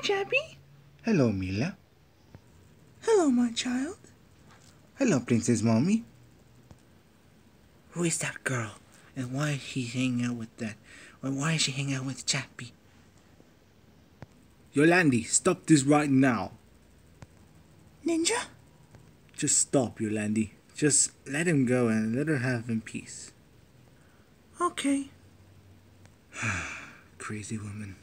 CHAPPiE. Hello, Milla. Hello, my child. Hello, Princess Mommy. Who is that girl? And why is he hanging out with that? Or why is she hanging out with CHAPPiE? Yolandi, stop this right now. Ninja? Just stop, Yolandi. Just let him go and let her have in peace. Okay. Crazy woman.